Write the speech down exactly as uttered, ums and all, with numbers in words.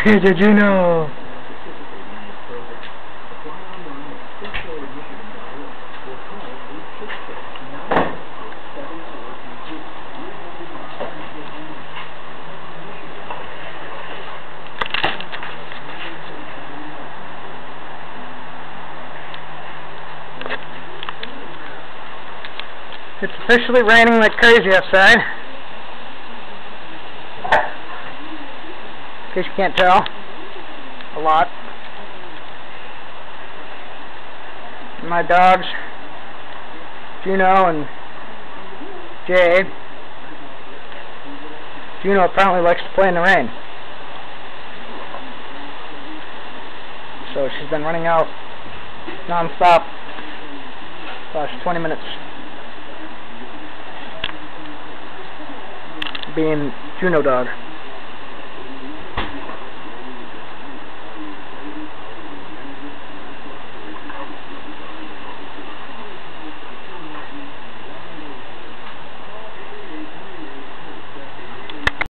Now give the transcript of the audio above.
Did you know? It's officially raining like crazy outside. In case you can't tell, a lot. My dogs, Juno and Jade. Juno apparently likes to play in the rain, so she's been running out non-stop the last twenty minutes, being Juno dog.